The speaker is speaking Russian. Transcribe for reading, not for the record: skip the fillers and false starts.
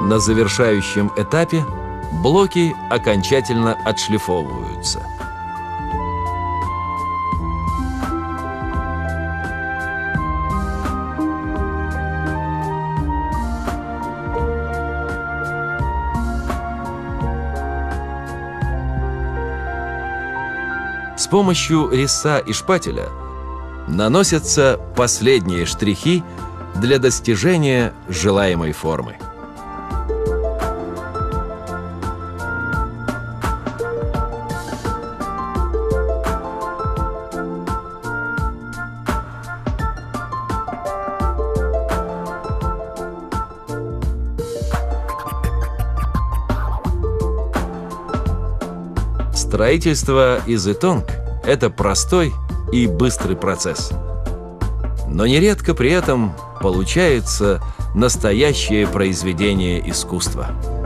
На завершающем этапе блоки окончательно отшлифовываются. С помощью резца и шпателя наносятся последние штрихи для достижения желаемой формы. Строительство из итонг – это простой и быстрый процесс. Но нередко при этом получается настоящее произведение искусства.